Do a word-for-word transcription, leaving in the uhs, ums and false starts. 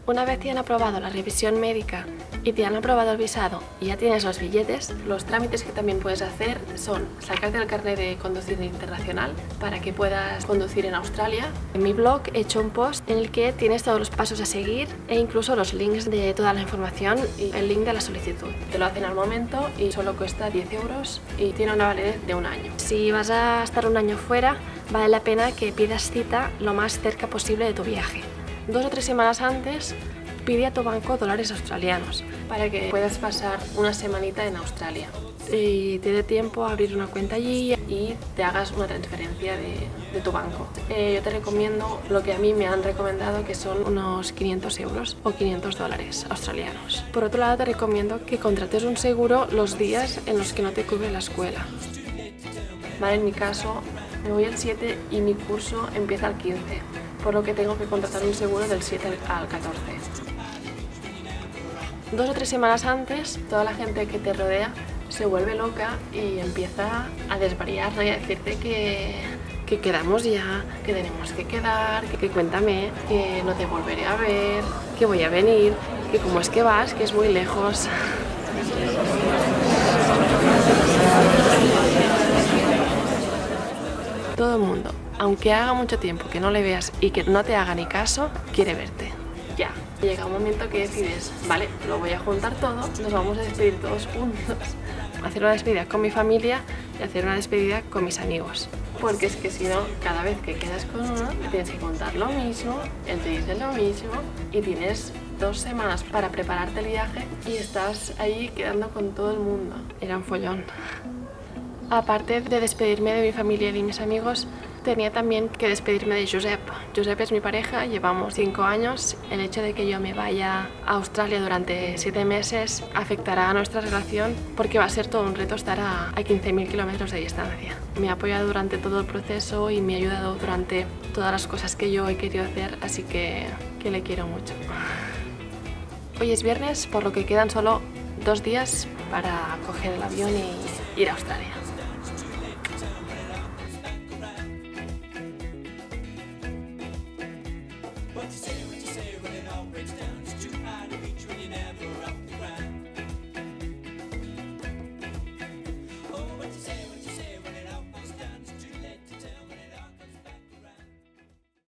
Una vez te han aprobado la revisión médica y te han aprobado el visado y ya tienes los billetes, los trámites que también puedes hacer son sacarte el carnet de conducir internacional para que puedas conducir en Australia. En mi blog he hecho un post en el que tienes todos los pasos a seguir e incluso los links de toda la información y el link de la solicitud. Te lo hacen al momento y solo cuesta diez euros y tiene una validez de un año. Si vas a estar un año fuera, vale la pena que pidas cita lo más cerca posible de tu viaje. Dos o tres semanas antes, pide a tu banco dólares australianos para que puedas pasar una semanita en Australia y te dé tiempo a abrir una cuenta allí y te hagas una transferencia de, de tu banco. Eh, yo te recomiendo lo que a mí me han recomendado, que son unos quinientos euros o quinientos dólares australianos. Por otro lado, te recomiendo que contrates un seguro los días en los que no te cubre la escuela. Vale, en mi caso, me voy el siete y mi curso empieza el quince. Por lo que tengo que contratar un seguro del siete al catorce. Dos o tres semanas antes, toda la gente que te rodea se vuelve loca y empieza a desvariar, ¿no? Y a decirte que, que quedamos ya, que tenemos que quedar, que, que cuéntame, que no te volveré a ver, que voy a venir, que cómo es que vas, que es muy lejos. Todo el mundo, aunque haga mucho tiempo que no le veas y que no te haga ni caso, quiere verte. Ya. Llega un momento que decides, vale, lo voy a juntar todo, nos vamos a despedir todos juntos. Hacer una despedida con mi familia y hacer una despedida con mis amigos. Porque es que si no, cada vez que quedas con uno, te tienes que contar lo mismo, él te dice lo mismo y tienes dos semanas para prepararte el viaje y estás ahí quedando con todo el mundo. Era un follón. Aparte de despedirme de mi familia y de mis amigos, tenía también que despedirme de Josep. Josep es mi pareja, llevamos cinco años. El hecho de que yo me vaya a Australia durante siete meses afectará a nuestra relación porque va a ser todo un reto estar a, a quince mil kilómetros de distancia. Me ha apoyado durante todo el proceso y me ha ayudado durante todas las cosas que yo he querido hacer, así que, que le quiero mucho. Hoy es viernes, por lo que quedan solo dos días para coger el avión y ir a Australia.